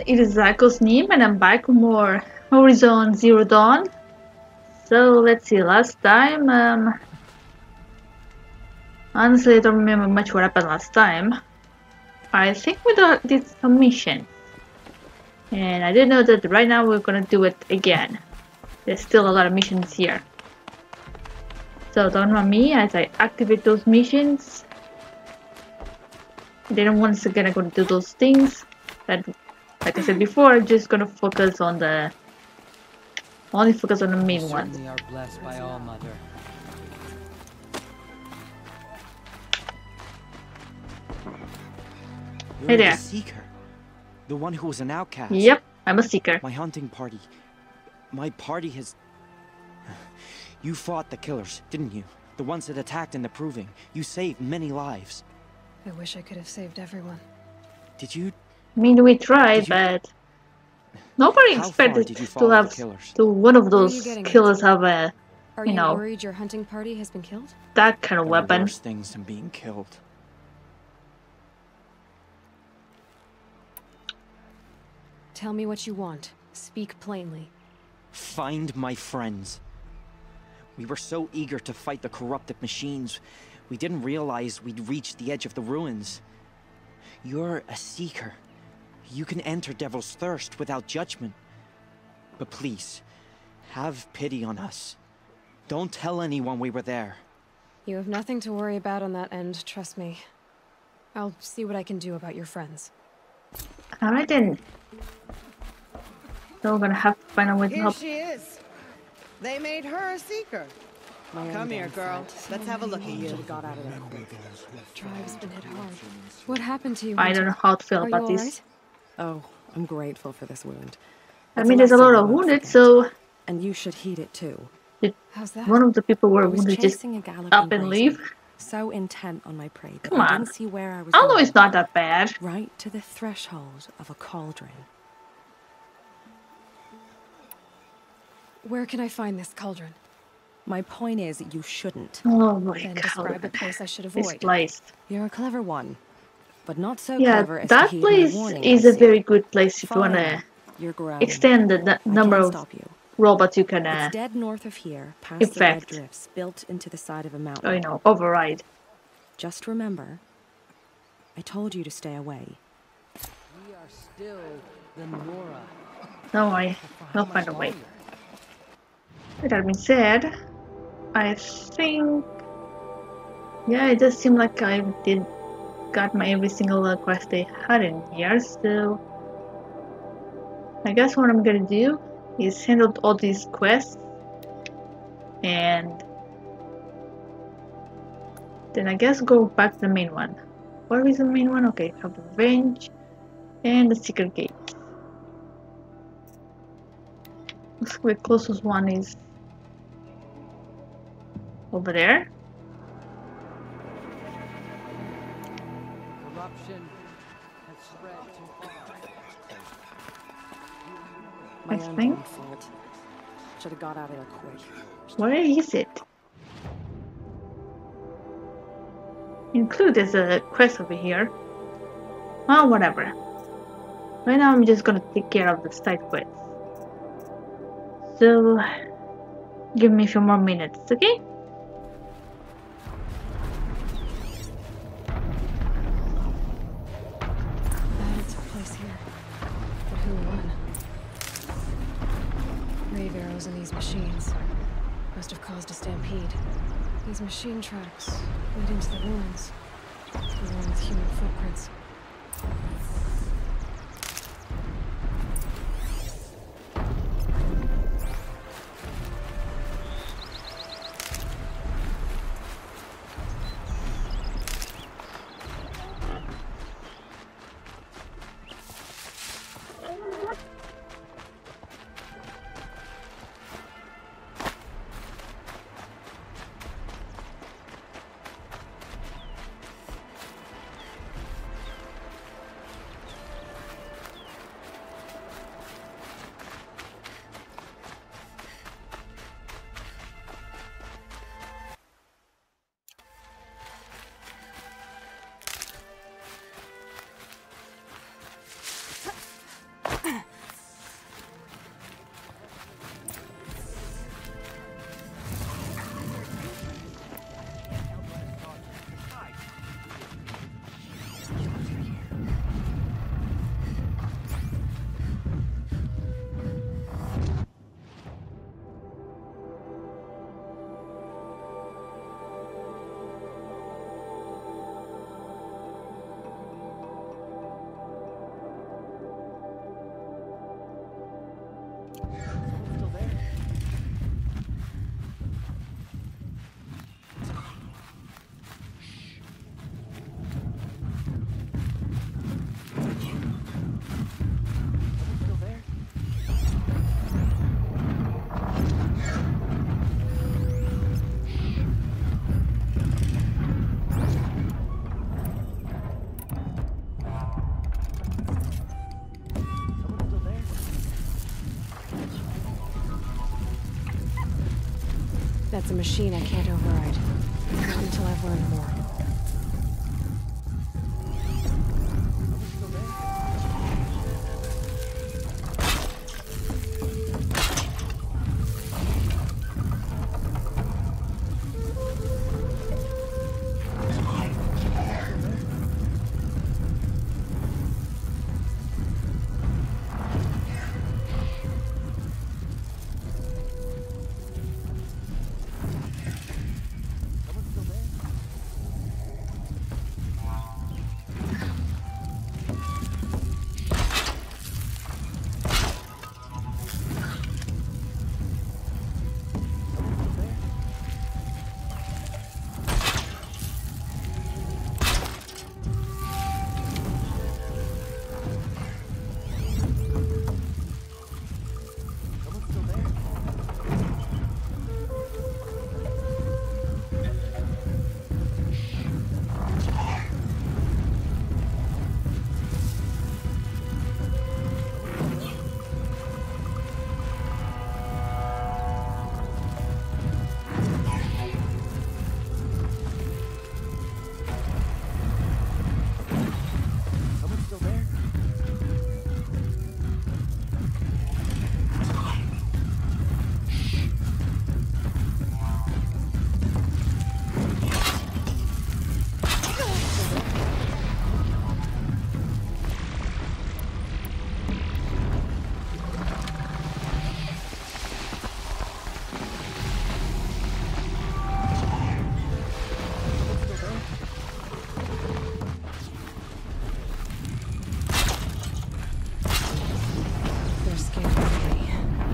it is Zyko's name and I'm back with more Horizon Zero Dawn. So let's see, last time, honestly I don't remember much what happened last time. I think we did some mission. And I didn't know that right now we're gonna do it again. There's still a lot of missions here. So don't mind me as I activate those missions. Then once again I'm gonna do those things that, like I said before, I'm just gonna focus on the main one. We are blessed by All Mother. You're Hey there. the Seeker. The one who was an outcast. Yep, I'm a seeker. My hunting party. My party has... You fought the killers, didn't you? The ones that attacked in the Proving. You saved many lives. I wish I could have saved everyone. Did you... I mean, we tried, but nobody How far expected did you to follow have the killers? to one of Where are you those getting at? killers have a Are You you know. worried your hunting party has been killed? that kind of There are weapon. worse things than being killed. Tell me what you want. Speak plainly. Find my friends. We were so eager to fight the corrupted machines, we didn't realize we'd reached the edge of the ruins. You're a seeker. You can enter Devil's Thirst without judgment. But please, have pity on us. Don't tell anyone we were there. You have nothing to worry about on that end, trust me. I'll see what I can do about your friends. Alright then. So we're gonna have to find a way to Here help. she is. They made her a seeker. My Come own here, damn girl. fault. Let's have a look at you. Should've got out of there quick. Tribe's been hit hard. What happened to you? I don't know how to feel Are you about this. alright? Oh, I'm grateful for this wound. I It's mean, there's a lesson lot I of won't wounded, forget. so And you should heed it too. How's that? one of the people who I were was wounded just chasing a galloping up and grazer, leave. so intent on my prey that Come I on. didn't see where I was I know going. it's not that bad. Right to the threshold of a cauldron. Where can I find this cauldron? My point is, you shouldn't. Oh my Then god. describe a place I should This avoid. place. You're a clever one, but not so Yeah, clever as to that heed my place warning, is I a see. very good place if you Fine. wanna You're grown. extend the I number can't of stop you. robots you can, It's dead north of here, past the red effect. drifts built into the side of a mountain. or, override. Just remember, I told you to stay away. We are still the Nora. Don't worry, For we'll how find a much way. longer? With that being said, I think, yeah, it does seem like I did got my every single quest they had in here, so I guess what I'm gonna do is handle all these quests and then I guess go back to the main one. What is the main one? Okay, have the range and the secret gate. Looks like the closest one is over there. Corruption has spread too far. My I own think- damn fault. Should have got out of there quick. Where is it? Include there's a quest over here. Oh, whatever. Right now I'm just gonna take care of the side quests. So, give me a few more minutes, okay? Battle took place here. But who won? Rave arrows in these machines must have caused a stampede. These machine tracks lead into the ruins, along with human footprints. Still there? Still there? Someone still there? That's a machine I can't override. Not until I've learned more. Someone still there? Someone still there? Someone still there? Someone still there? Someone still there? Someone still there? They're scared of me.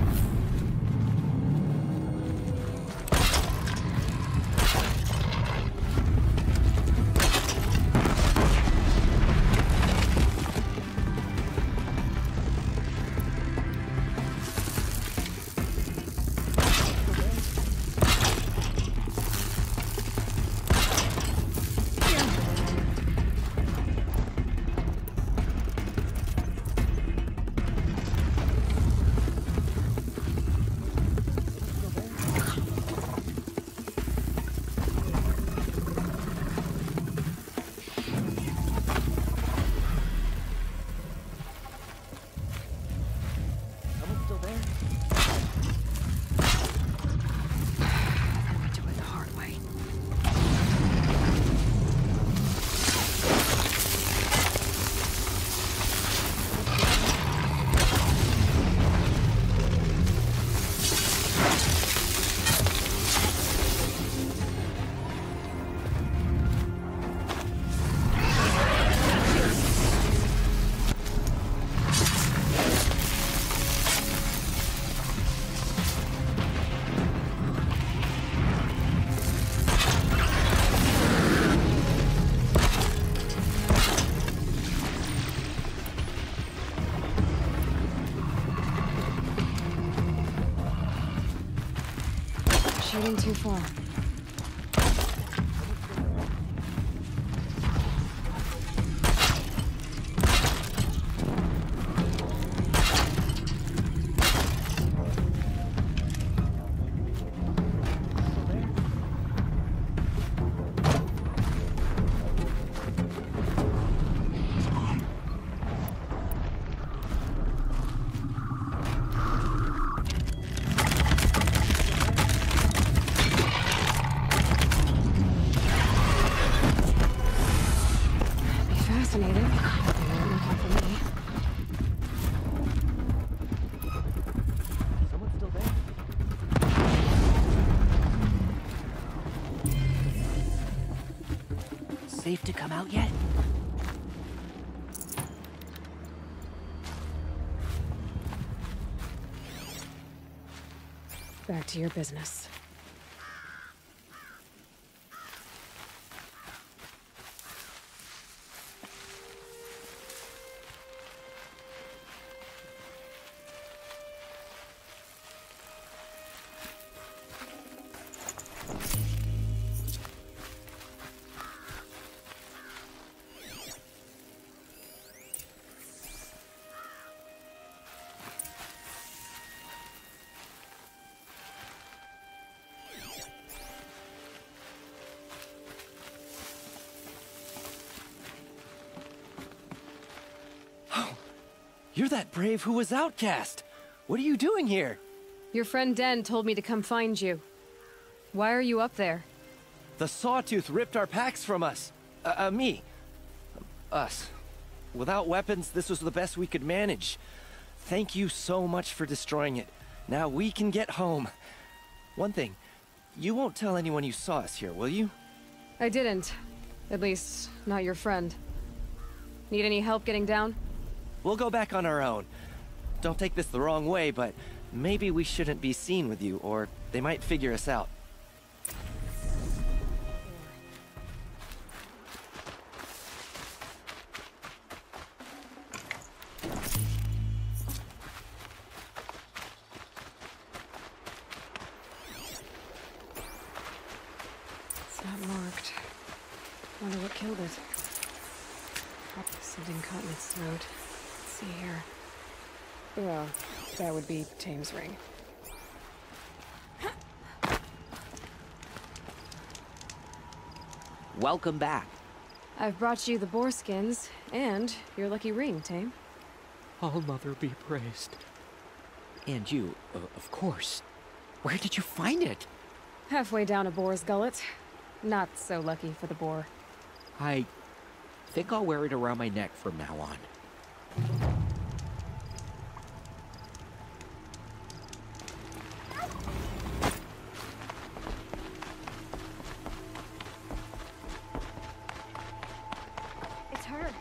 Someone still there? How do I do it the hard way? Shooting too far. Fascinating. They won't come for me. Someone still there? Safe to come out yet? Back to your business. You're that brave who was outcast! What are you doing here? Your friend Den told me to come find you. Why are you up there? The Sawtooth ripped our packs from us. Me. Us. Without weapons, this was the best we could manage. Thank you so much for destroying it. Now we can get home. One thing, you won't tell anyone you saw us here, will you? I didn't. At least, not your friend. Need any help getting down? We'll go back on our own. Don't take this the wrong way, but maybe we shouldn't be seen with you, or they might figure us out. It's not marked. Wonder what killed it. Something caught in its throat. Let's see here. Well, that would be Tame's ring. Welcome back. I've brought you the boar skins and your lucky ring, Tame. All Mother be praised. And you, of course. Where did you find it? Halfway down a boar's gullet. Not so lucky for the boar. I think I'll wear it around my neck from now on. It's her.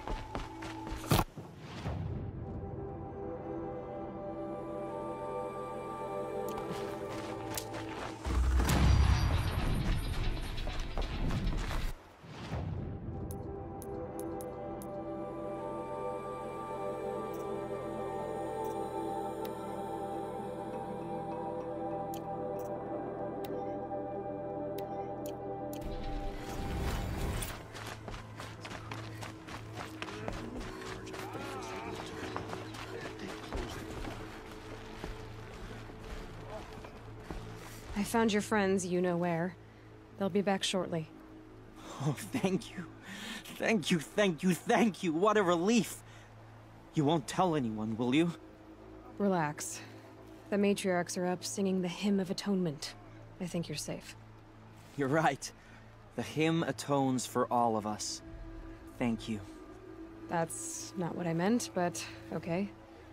I found your friends, you know where. They'll be back shortly. Oh, thank you. Thank you, thank you, thank you. What a relief. You won't tell anyone, will you? Relax. The matriarchs are up singing the Hymn of Atonement. I think you're safe. You're right. The hymn atones for all of us. Thank you. That's not what I meant, but okay.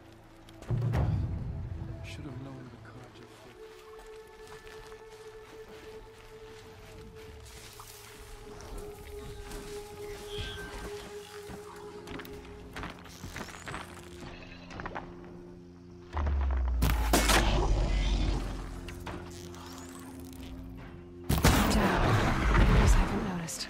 Should have known the courage of faith. I just haven't noticed.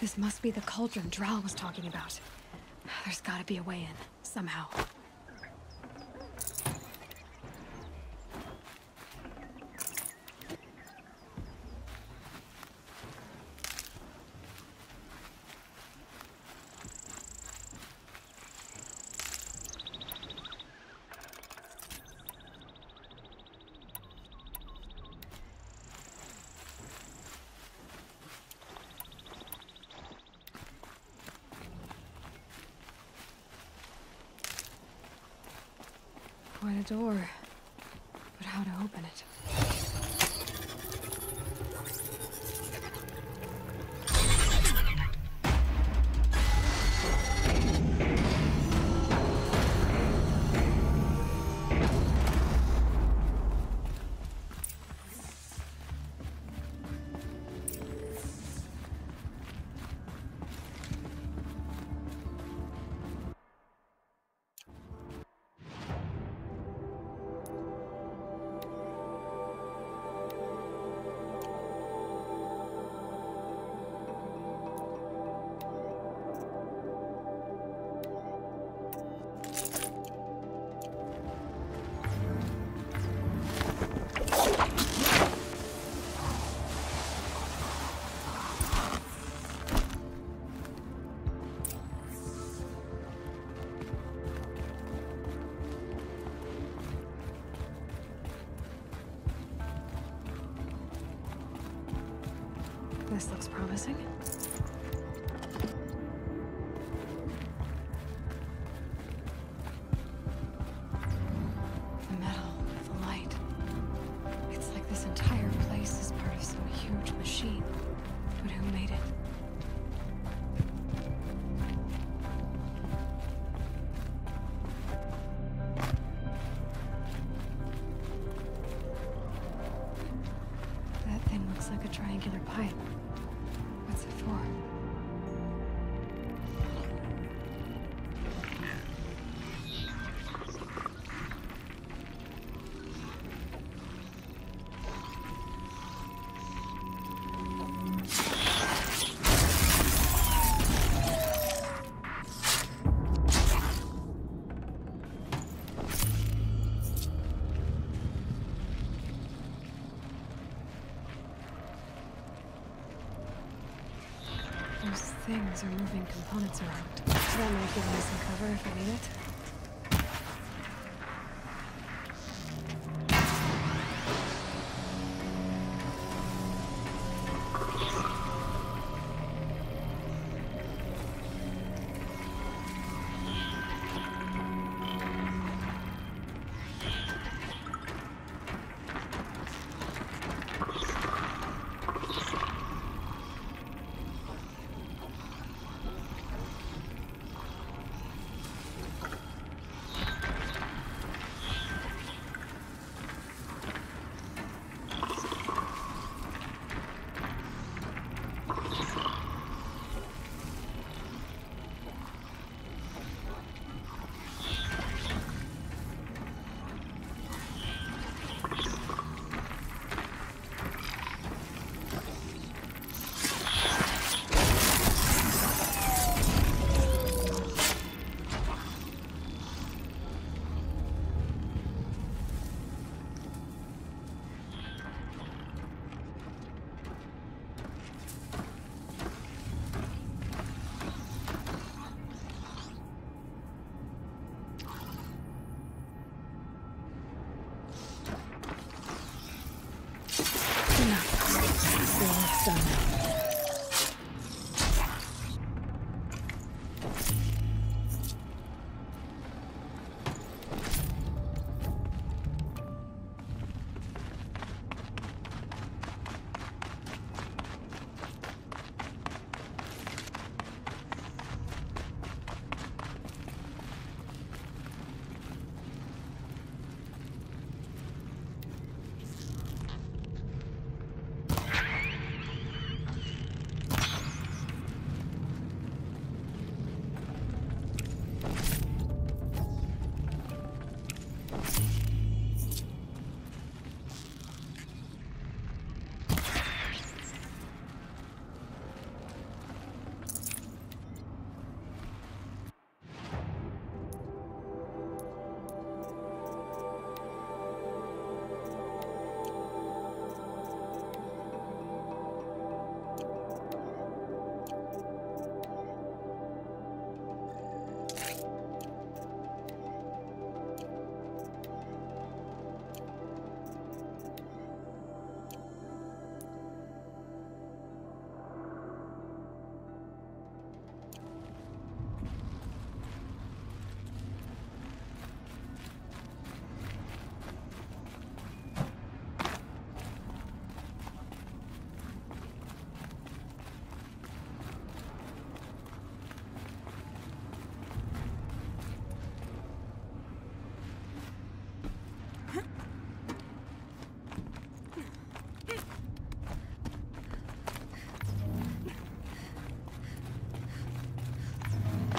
This must be the cauldron Drow was talking about. There's gotta be a way in, somehow. Quite a door, but how to open it? This looks promising. The metal, the light. It's like this entire place is part of some huge machine. But who made it? That thing looks like a triangular pipe. What's it for? Those things are moving components around. That might give me some cover if I need it.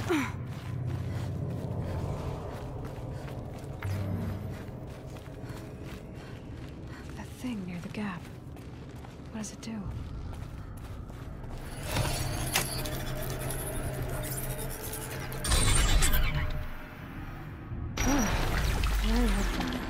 That thing near the gap. What does it do? Very helpful.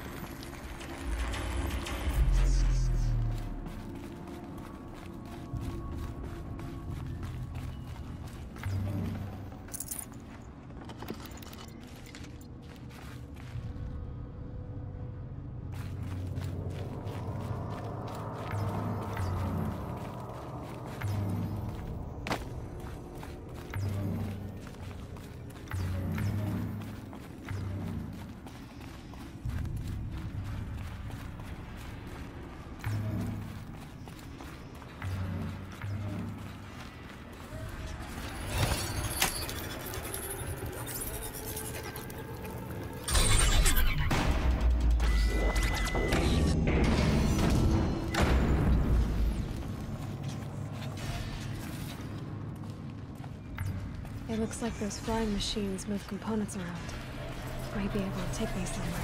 It looks like those flying machines move components around. Might be able to take me somewhere.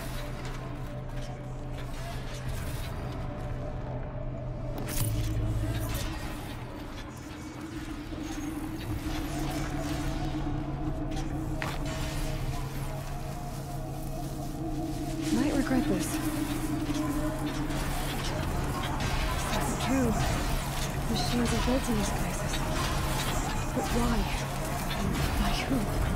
Might regret this. That's true. Machines are built in these places. But why? By who?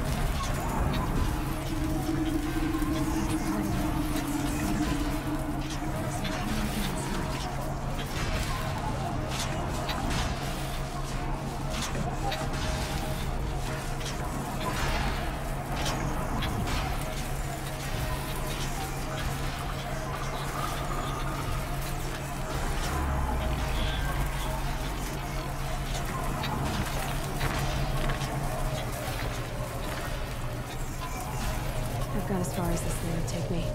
I've got as far as this thing would take me.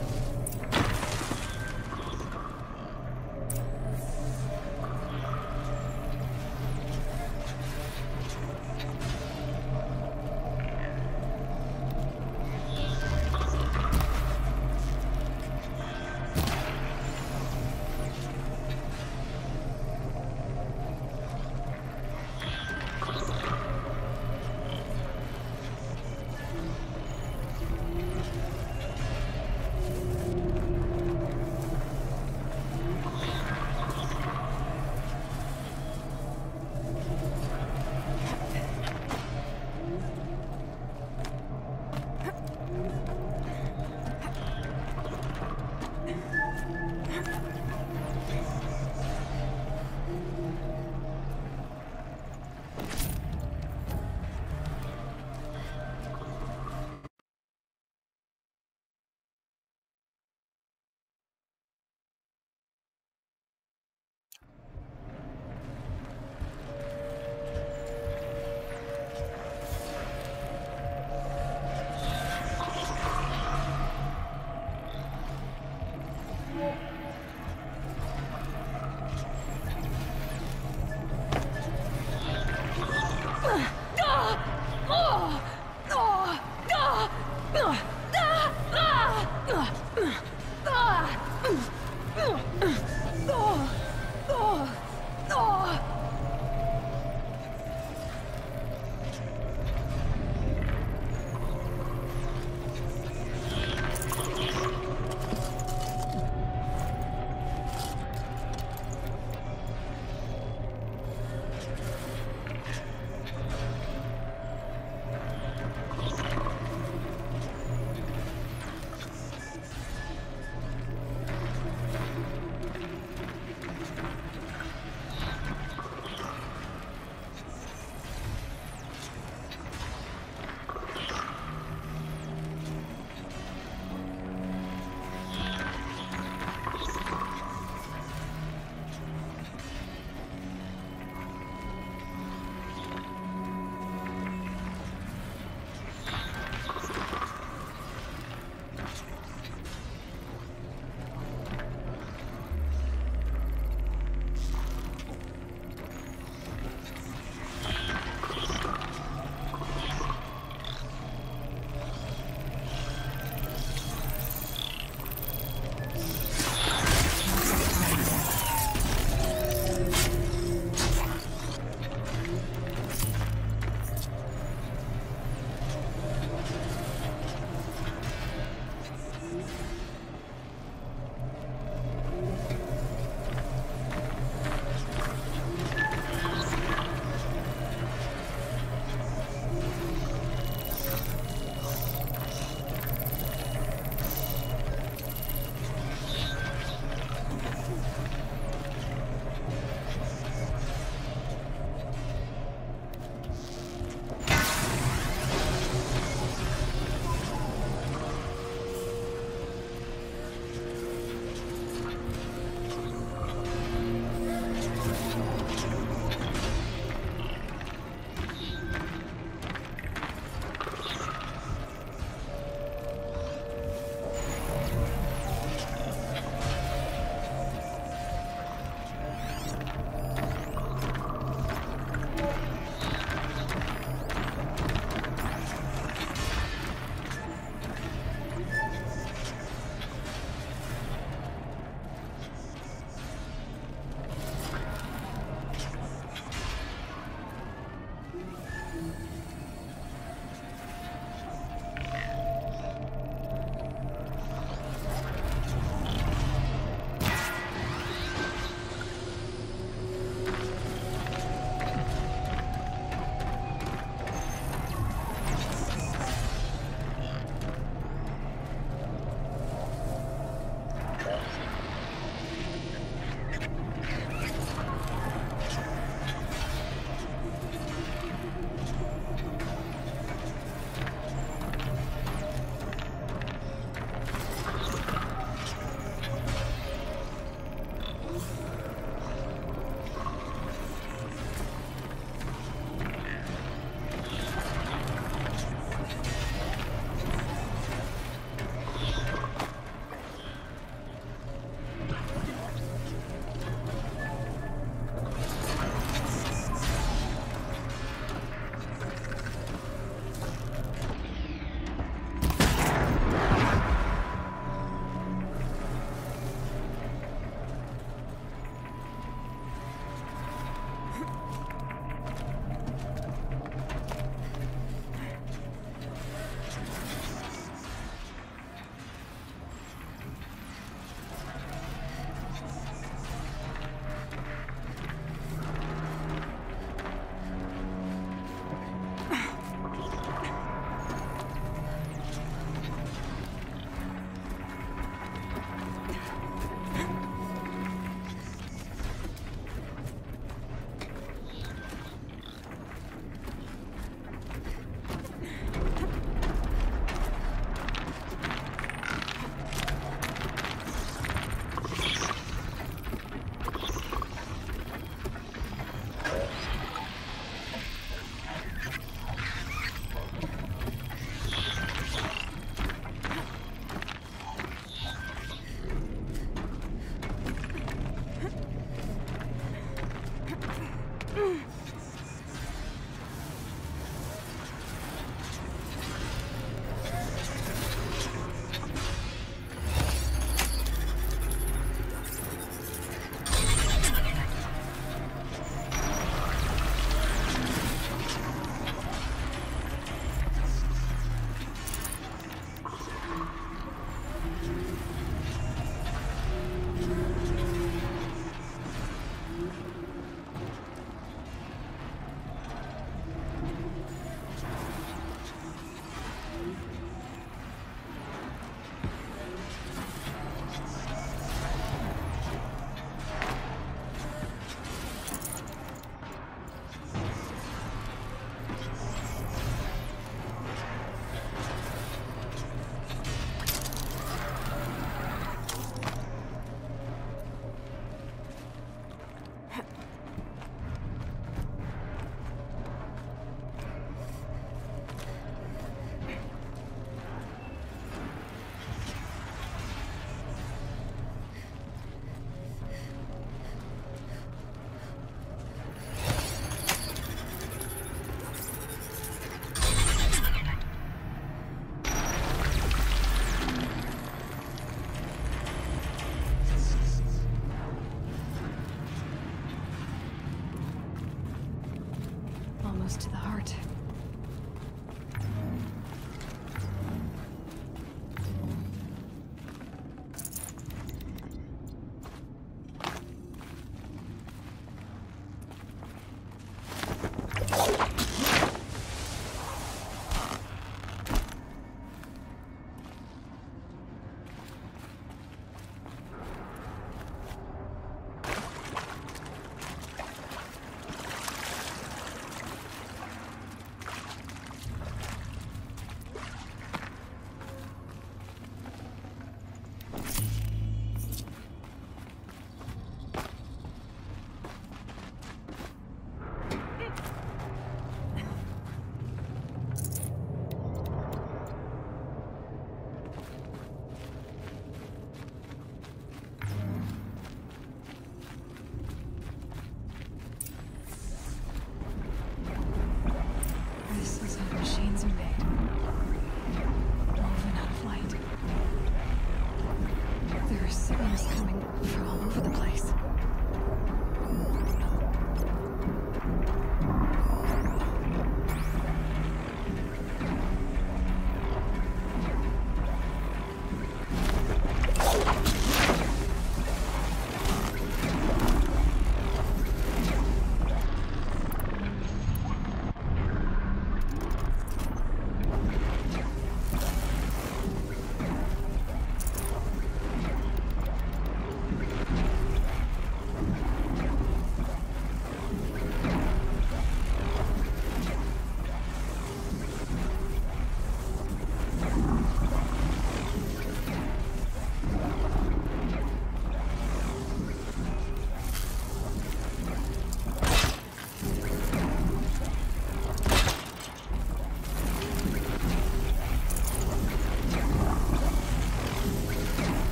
is coming from all over the place.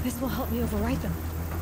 This will help me override them.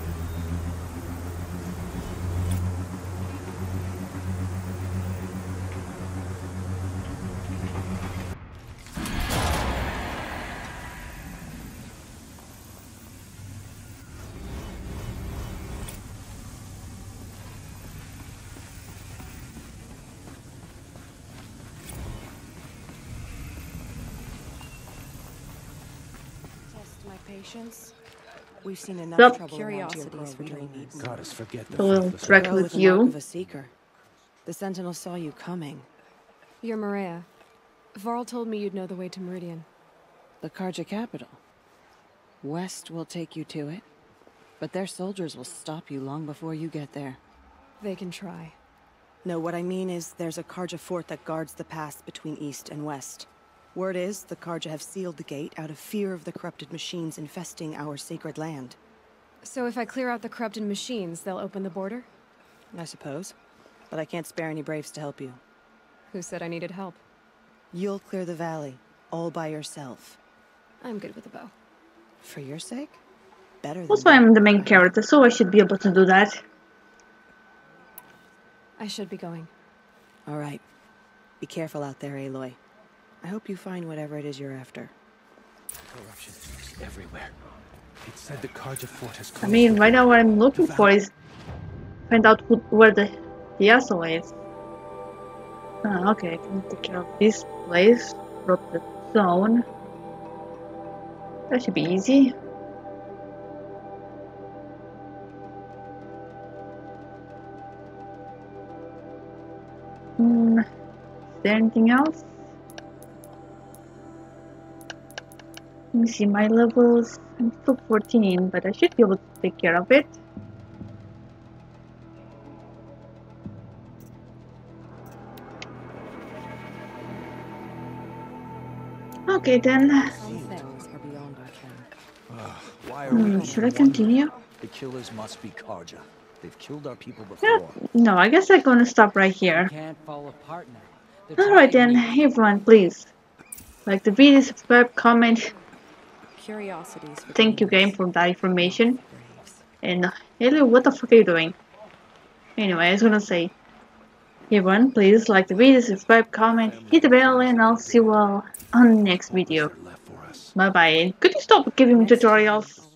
Test my patience. We've seen enough Yup. trouble curiosities for doing these. God us forget the So we'll faithless track Girl with with the mark you. of a seeker. The Sentinel saw you coming. You're Maria. Varl told me you'd know the way to Meridian. The Karja capital. West will take you to it, but their soldiers will stop you long before you get there. They can try. No, what I mean is there's a Karja fort that guards the pass between East and West. Word is the Karja have sealed the gate out of fear of the corrupted machines infesting our sacred land. So if I clear out the corrupted machines, they'll open the border? I suppose. But I can't spare any braves to help you. Who said I needed help? You'll clear the valley, all by yourself. I'm good with a bow. For your sake? Better than Also, I'm the main character, so I should be able to do that. I should be going. All right. Be careful out there, Aloy. I hope you find whatever it is you're after. corruption is everywhere. It said the Karja fort has I closed. mean, right now what I'm looking for is find out where the asshole is. Ah, okay, I can take care of this place. Drop the zone. That should be easy. Is there anything else? Let me see my levels. I'm still 14, but I should be able to take care of it. Okay then. Some things are beyond our ken. Why are we Should I continue? The killers must be Karja. They've killed our people Yeah, before. no, I guess I'm gonna stop right here. Can't fall apart now. They're Alright then, trying hey everyone, please like the video, subscribe, comment. Curiosities. For Thank you, game, for that information. And Haley, what the fuck are you doing? Anyway, I was gonna say, hey everyone, please like the video, subscribe, comment, hit the bell, and I'll see you all on the next video. Bye bye. Could you stop giving me tutorials?